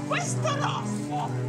Questo no!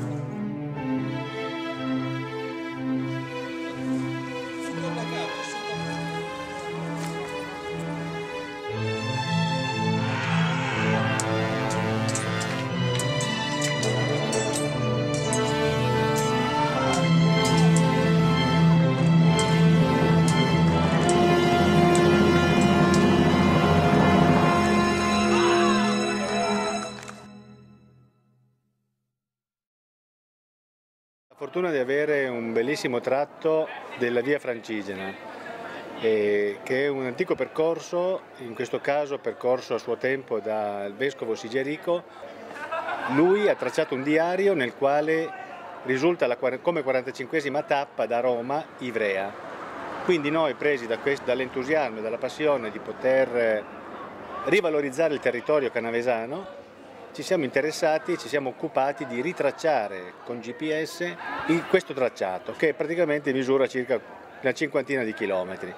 La fortuna di avere un bellissimo tratto della via Francigena, che è un antico percorso, in questo caso percorso a suo tempo dal vescovo Sigerico. Lui ha tracciato un diario nel quale risulta come 45esima tappa da Roma Ivrea. Quindi noi, presi dall'entusiasmo e dalla passione di poter rivalorizzare il territorio canavesano, ci siamo interessati e ci siamo occupati di ritracciare con GPS questo tracciato, che praticamente misura circa una cinquantina di chilometri.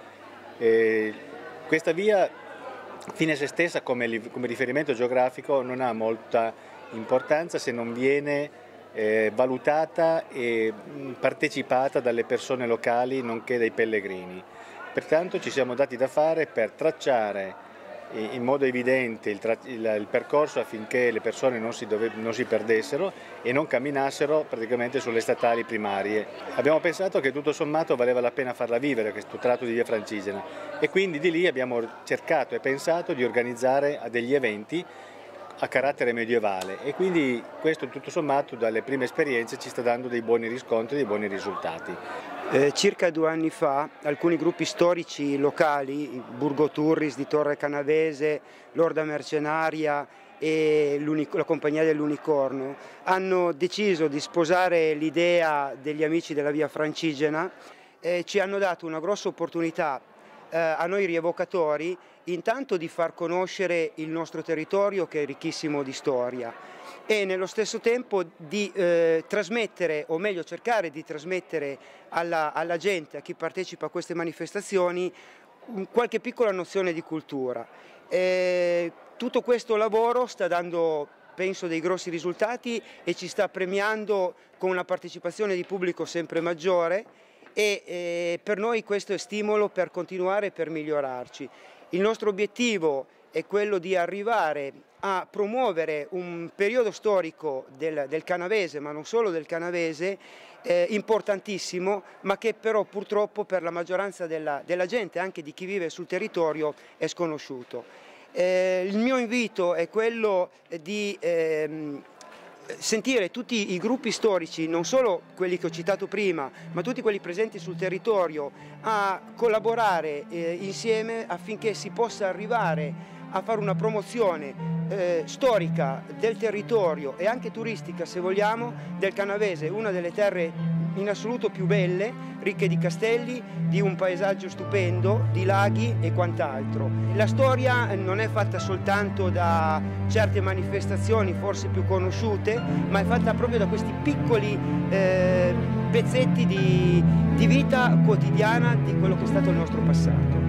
Questa via, fine a se stessa come riferimento geografico, non ha molta importanza se non viene valutata e partecipata dalle persone locali nonché dai pellegrini. Pertanto ci siamo dati da fare per tracciare in modo evidente il percorso affinché le persone non si perdessero e non camminassero praticamente sulle statali primarie. Abbiamo pensato che tutto sommato valeva la pena farla vivere questo tratto di via Francigena e quindi di lì abbiamo cercato e pensato di organizzare degli eventi a carattere medievale e quindi questo tutto sommato dalle prime esperienze ci sta dando dei buoni riscontri, dei buoni risultati. Circa 2 anni fa alcuni gruppi storici locali, Burgo Turris di Torre Canavese, l'Orda Mercenaria e la Compagnia dell'Unicorno, hanno deciso di sposare l'idea degli amici della via Francigena e ci hanno dato una grossa opportunità a noi rievocatori intanto di far conoscere il nostro territorio che è ricchissimo di storia e nello stesso tempo di trasmettere, o meglio cercare di trasmettere alla gente, a chi partecipa a queste manifestazioni, qualche piccola nozione di cultura. Tutto questo lavoro sta dando, penso, dei grossi risultati e ci sta premiando con una partecipazione di pubblico sempre maggiore e per noi questo è stimolo per continuare e per migliorarci. Il nostro obiettivo è quello di arrivare a promuovere un periodo storico del canavese, ma non solo del canavese, importantissimo, ma che però purtroppo per la maggioranza della gente, anche di chi vive sul territorio, è sconosciuto. Il mio invito è quello di sentire tutti i gruppi storici, non solo quelli che ho citato prima, ma tutti quelli presenti sul territorio, a collaborare insieme affinché si possa arrivare a fare una promozione storica del territorio e anche turistica, se vogliamo, del Canavese, una delle terre in assoluto più belle, ricche di castelli, di un paesaggio stupendo, di laghi e quant'altro. La storia non è fatta soltanto da certe manifestazioni forse più conosciute, ma è fatta proprio da questi piccoli pezzetti di vita quotidiana di quello che è stato il nostro passato.